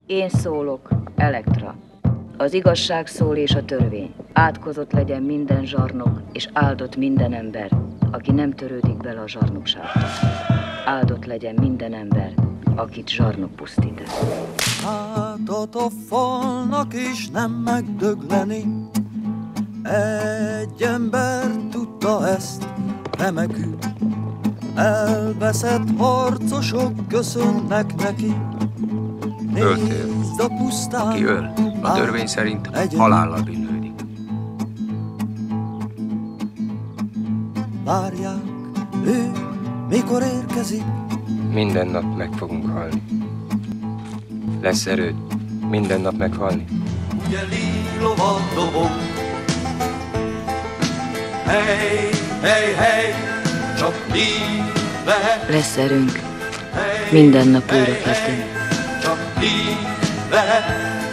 Én szólok, Elektra. Az igazság szól és a törvény. Átkozott legyen minden zsarnok, és áldott minden ember, aki nem törődik bele a zsarnokságba. Áldott legyen minden ember, akit zsarnok pusztít el. Hátat a falnak és nem megdögleni. Egy ember tudta ezt, remekül. Elveszett harcosok köszönnek neki. Öltél. Aki öl, a törvény szerint halállal bűnhődik. Várják, ő mikor érkezik? Minden nap meg fogunk halni. Lesz erőd minden nap meghalni? Ugye lilovat dobok. Hey, hey, hey, csak így lehet. Lesz erőnk minden nap újra kezdeni. Csak így lehet.